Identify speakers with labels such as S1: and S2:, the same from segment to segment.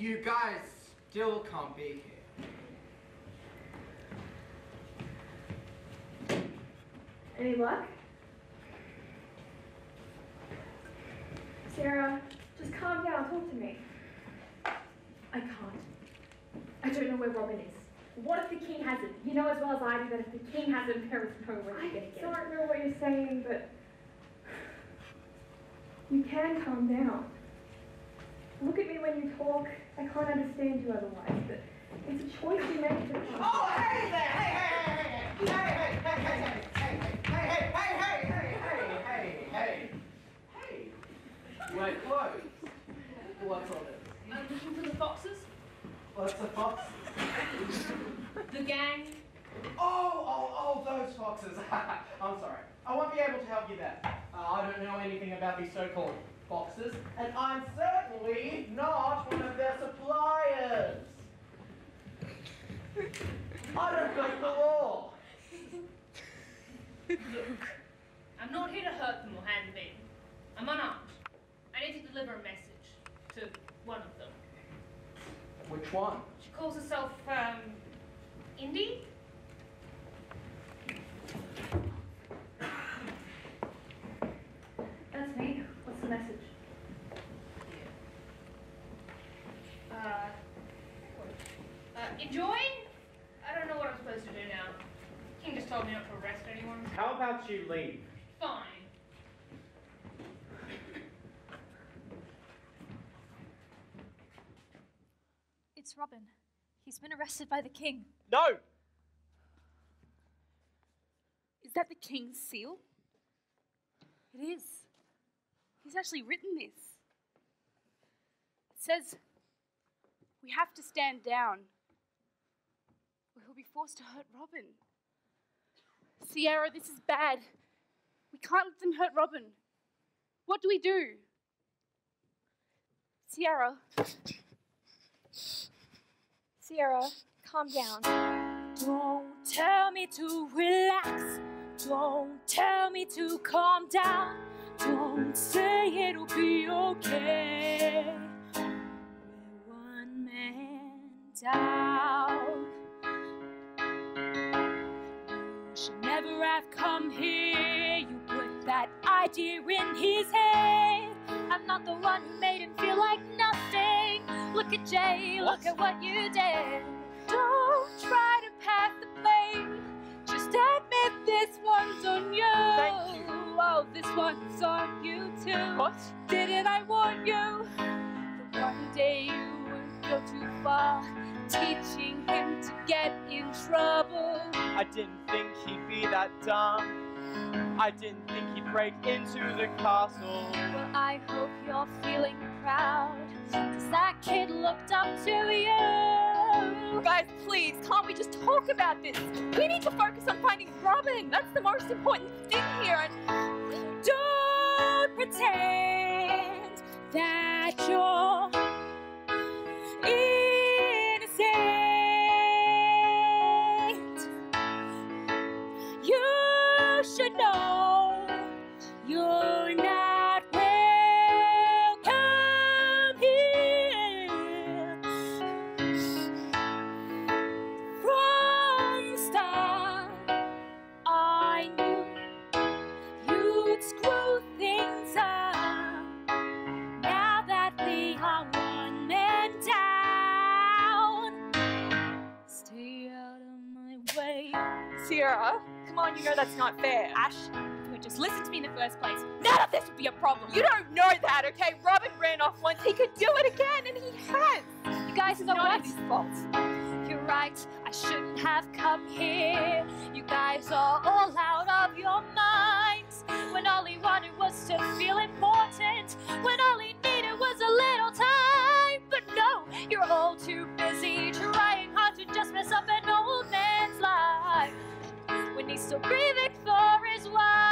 S1: You guys still can't be here.
S2: Any luck? Sarah, just calm down, talk to me. I can't. I don't know where Robin is. What if the king has it? You know as well as I do that if the king has it, there is no way you're going to get it. I don't know what you're saying, but you can calm down. Look at me when you talk. I can't understand you otherwise, but it's a choice you make to come.
S1: Oh, hey there! Hey! We're closed. What's all this?
S3: I'm looking for the foxes.
S1: What's the foxes?
S3: The gang.
S1: Oh, those foxes. I'm sorry. I won't be able to help you there. I don't know anything about these so-called foxes, and I'm certainly not one of their suppliers. I don't break the law.
S3: Look, I'm not here to hurt them or hand them in. I'm unarmed. I need to deliver a message to one of them.
S1: Which one?
S3: She calls herself, Indi?
S2: That's me. What's the message?
S3: Enjoy? I don't know what I'm supposed to do now. King just told me not to arrest anyone.
S1: How about you leave?
S3: Fine.
S4: It's Robin. He's been arrested by the king.
S5: No!
S4: Is that the king's seal? It is. He's actually written this. It says, we have to stand down, or he'll be forced to hurt Robin. Sierra, this is bad. We can't let them hurt Robin. What do we do? Sierra.
S6: Sierra, calm down.
S4: Don't tell me to relax. Don't tell me to calm down. Don't say it'll be okay. We're one man down. You should never have come here. You put that idea in his head. I'm not the one who made him feel like nothing. Look at Jay, look at what you did. Don't try to pass the blame. Just admit this one's on you.
S5: Thank you.
S4: Oh, this one's on you too.
S5: What?
S4: Didn't I warn you? That one day you would go too far, teaching him to get in trouble.
S5: I didn't think he'd be that dumb. I didn't think he'd break into the castle.
S4: Well, I hope you're feeling proud, 'cause that kid looked up to you.
S6: Guys, please, can't we just talk about this? We need to focus on finding Robin. That's the most important thing here. And
S4: don't pretend that you're innocent. You should know you're not welcome here. From the start, I knew you'd screw things up. Now that we are one man down, stay out of my way.
S6: Sierra, come on, you know that's not fair.
S4: Ash, if you had just listened to me in the first place, none of this would be a problem.
S6: You don't know that, okay? Robin ran off once. He could do it again, and he has.
S4: You guys
S6: It's
S4: know
S6: not
S4: what?
S6: his fault.
S4: You're right, I shouldn't have come here. You guys are all out of your minds. When all he wanted was to feel important. When all he needed was a little time. But no, you're all too busy trying hard to just mess up an old man's life when he's still grieving for his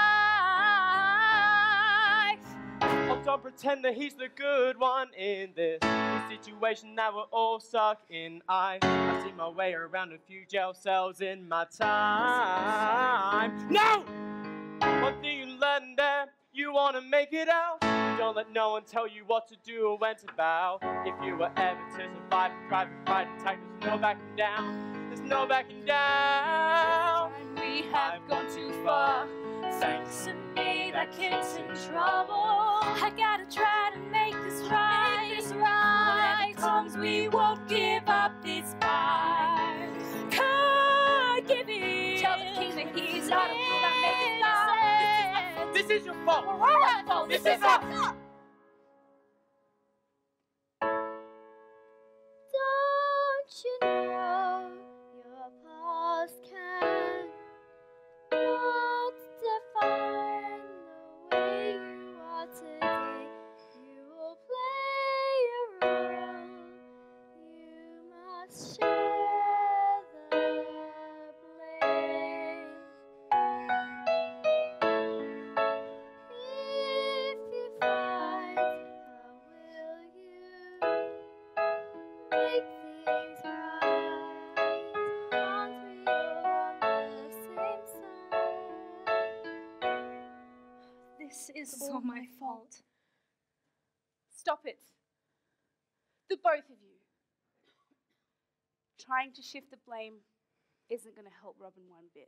S4: wife.
S5: Oh, don't pretend that he's the good one in this situation that we're all stuck in. I've seen my way around a few jail cells in my time. No! One thing you learn there, You wanna make it out? Don't let no one tell you what to do or when to bow. If you were ever to survive a private fight attack, there's no backing down. There's no backing down.
S4: We have gone too far. Thanks to me, that kid's in trouble. I gotta try to make this right. Whatever comes, we won't give up this fight. Can't give in. Tell the king that he's not a fool that makes it stop.
S5: This is your fault.
S4: This is our fault. Don't you know your past can not define the way you are today? You will play a role. You must share the blame. If you fight, how will you make things right? Aren't we all on the same side?
S6: This is all my fault. Stop it. The both of you. Trying to shift the blame isn't going to help Robin one bit.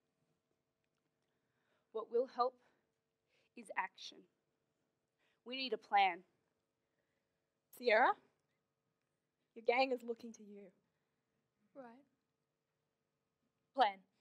S6: What will help is action. We need a plan.
S7: Sierra, your gang is looking to you.
S8: Right. Plan.